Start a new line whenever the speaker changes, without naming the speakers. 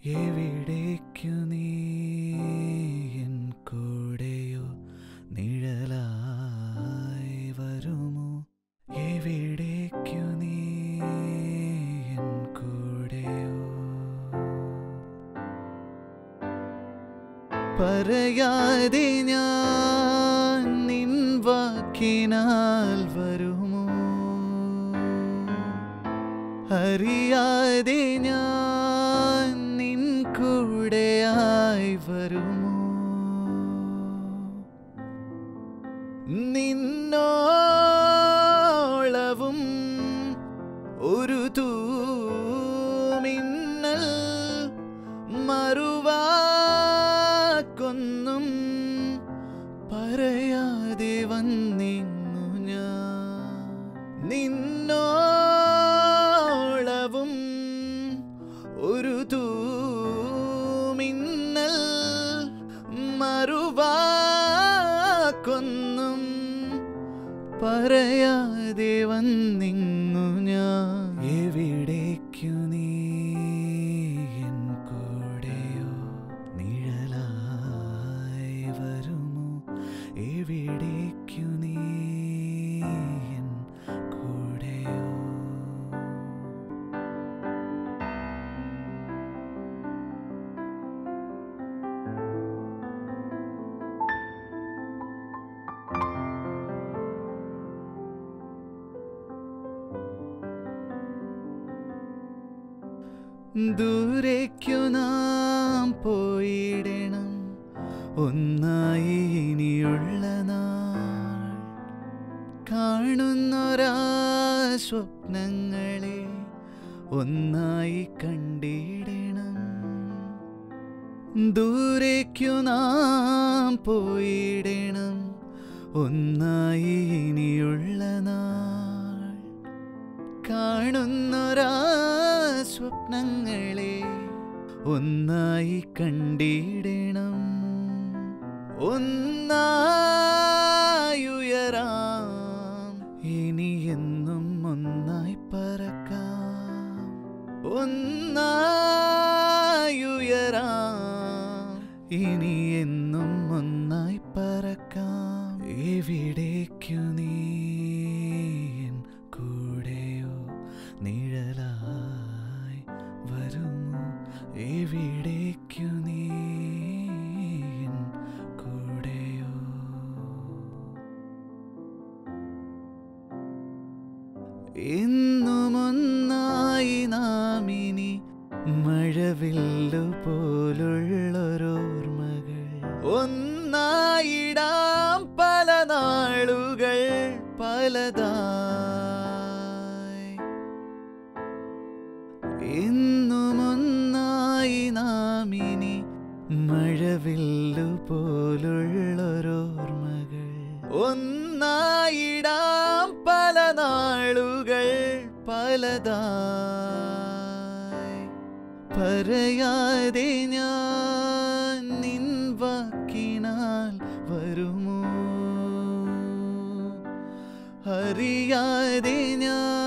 എവിടേക്കു നീ എൻ കൂടെയോ നിഴലായി വരുമോ? എവിടേക്കു നീ എൻ കൂടെയോ? പറയാതെ ഞാൻ നിൻ വാക്കിനാൽ വരുമോ? അറിയാതെ ഞാൻ നിൻ കൂടെയായി വരുമോ? നിന്നോളവും ഒരു തൂമിന്നൽ മറുവാക്കൊന്നും പറയാതെ വന്നിങ്ങു ഞാൻ. നിന്നോളവും ഒരു തൂമിന്നൽ മറുവാക്കൊന്നും പറയാതെ വന്നിങ്ങു ഞാൻ. എവിടേക്കു നീ എൻ കൂടെയോ നിഴലായി വരുമോ? എവിടേക്കു നീ എൻ കൂടെയോ? ദൂരേക്കു നാം പോയിടണം ഒന്നായി ഇനിയുള്ള നാൾ. കാണുന്നൊരാ സ്വപ്നങ്ങളെ ഒന്നായി കണ്ടിടണം. ദൂരേക്കു നാം പോയിടണം ഒന്നായി ഇനിയുള്ള നാൾ. കാണുന്നൊരാ സ്വപ്നങ്ങളെ ഒന്നായി കണ്ടിടണം. ഒന്നായുയരാം ഇനി എന്നും ഒന്നായി പറക്കാം. ഒന്നായുയരാം ഇനി എന്നും ഒന്നായി പറക്കാം. എവിടേക്കു നീ എൻ കൂടെയോ നിഴലായി വരുമോ? എവിടേക്കു നീ എൻ കൂടെയോ? എന്നും ഒന്നായി നാം ഇനി മഴവില്ലു പോലുള്ളൊരോർമ്മകൾ ഒന്നായിടാം. പല നാളുകൾ പലതായി എന്നും ഒന്നായി നാം ഇനി മഴവില്ലു പോലുള്ളൊരോർമ്മകൾ ഒന്നായിടാം. പല നാളുകൾ പലതായി പറയാതെ ഞാൻ നിൻ വാക്കിനാൽ വരുമോ? അറിയാതെ ഞാൻ